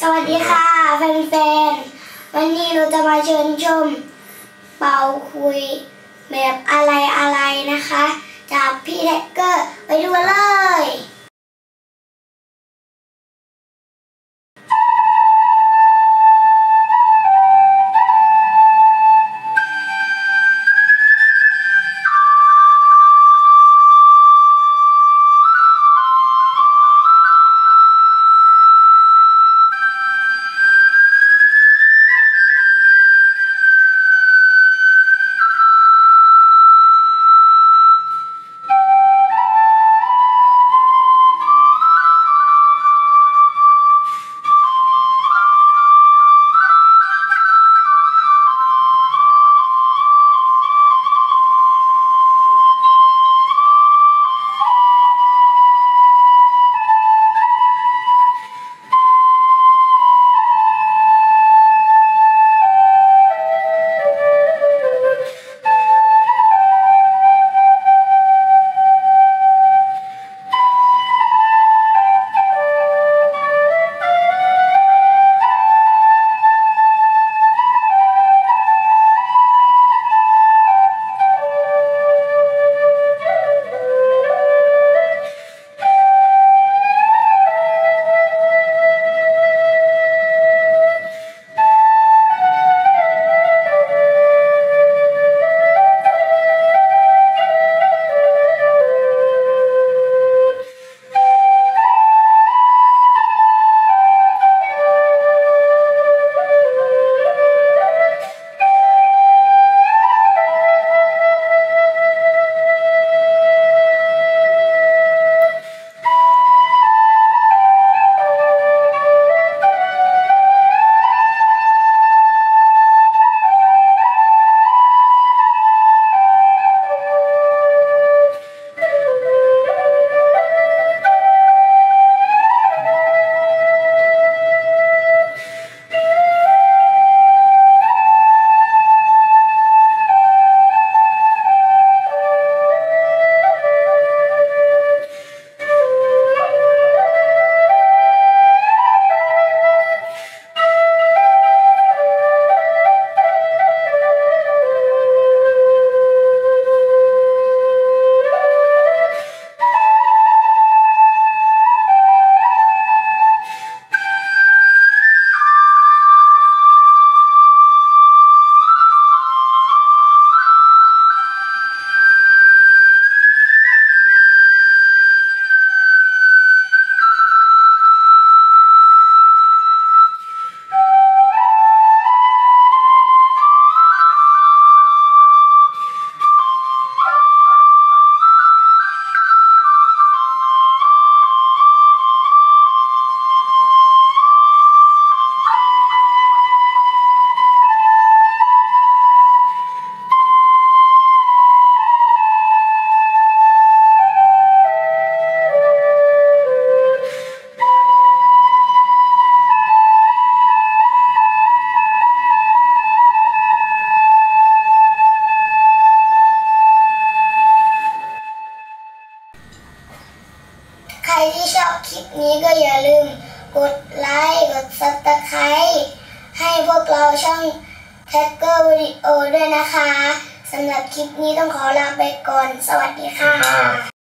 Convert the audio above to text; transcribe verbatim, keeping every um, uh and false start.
สวัสดีค่ะแฟนๆวันนี้เราจะมาเชิญชมเป่าคุยแบบอะไรอะไรนะคะจากพี่แท็กเกอร์ไปดูเลยใครที่ชอบคลิปนี้ก็อย่าลืมกดไลค์กดซับสไครต์ให้พวกเราช่องแท็กเกอร์วิดีโอด้วยนะคะสำหรับคลิปนี้ต้องขอลาไปก่อนสวัสดีค่ะ